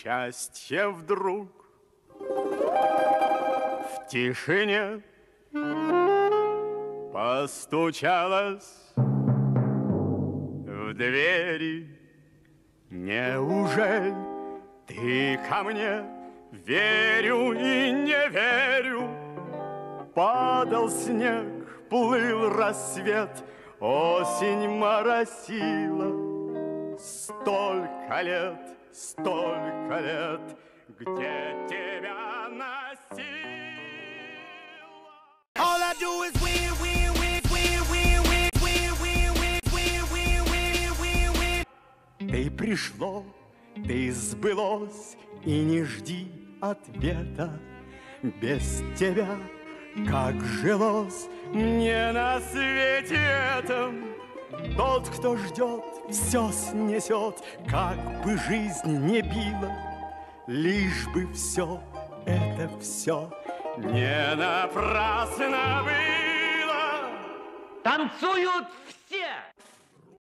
счастье вдруг в тишине постучалось в двери. Неужели ты ко мне? Верю и не верю. Падал снег, плыл рассвет, осень моросила. Столько лет, где тебя носила. All I do is win, win, win, win, win, win, win, win, win, win, win, win, win. Ты пришло, ты сбылось, и не жди ответа. Без тебя как жилось мне на свете этом. Тот, кто ждет, все снесет, как бы жизнь не била, лишь бы все это все не напрасно было. Танцуют все!